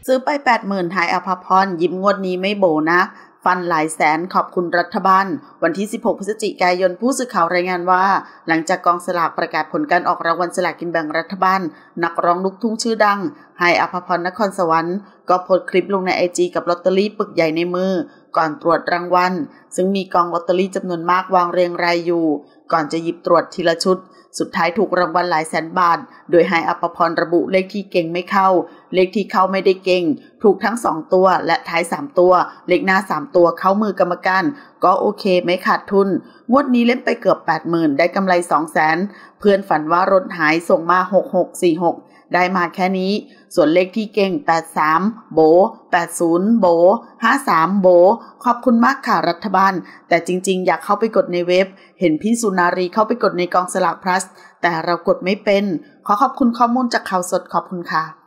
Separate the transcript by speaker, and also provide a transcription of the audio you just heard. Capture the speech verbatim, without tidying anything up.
Speaker 1: ซื้อไป แปดหมื่น หายอภพรยิ้มงวดนี้ไม่โบนะฟันหลายแสนขอบคุณรัฐบาลวันที่สิบหกพฤศจิกายนผู้สื่อข่าวรายงานว่าหลังจากกองสลากประกาศผลการออกรางวัลสลากกินแบ่งรัฐบาลนักร้องลูกทุ่งชื่อดังหายอภพรนครสวรรค์ก็โพสต์คลิปลงใน ไอ จี กับลอตเตอรี่ปึกใหญ่ในมือก่อนตรวจรางวัลซึ่งมีกองลอตเตอรี่จำนวนมากวางเรียงรายอยู่ก่อนจะหยิบตรวจทีละชุดสุดท้ายถูกรางวัลหลายแสนบาทโดยหายอภพรระบุเลขที่เก่งไม่เข้าเลขที่เข้าไม่ได้เก่งถูกทั้งสองตัวและท้ายสามตัวเลขหน้าสามตัวเข้ามือกรรมการก็โอเคไม่ขาดทุนงวดนี้เล่นไปเกือบ แปดหมื่น ได้กำไร สองแสน เพื่อนฝันว่ารถหายส่งมาหกหกสี่หกได้มาแค่นี้ส่วนเลขที่เก่งแปดสิบสามโบแปดสิบโบห้าสิบสามโบขอบคุณมากค่ะรัฐบาลแต่จริงๆอยากเข้าไปกดในเว็บเห็นพี่สุนารีเข้าไปกดในกองสลากพลัสแต่เรากดไม่เป็นขอขอบคุณข้อมูลจากข่าวสดขอบคุณค่ะ